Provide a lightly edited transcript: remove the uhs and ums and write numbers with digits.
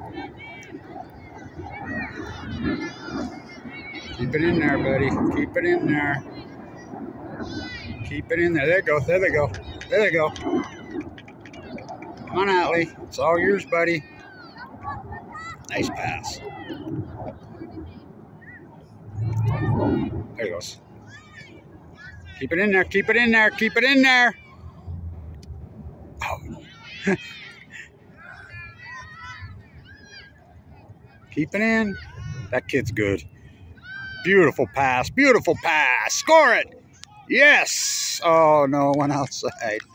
Keep it in there, buddy. Keep it in there. Keep it in there. There they go. There they go. There they go. Come on, Atlee. It's all yours, buddy. Nice pass. There he goes. Keep it in there. Keep it in there. Keep it in there. Oh. Keep it in. That kid's good. Beautiful pass. Beautiful pass. Score it. Yes. Oh, no. Went outside.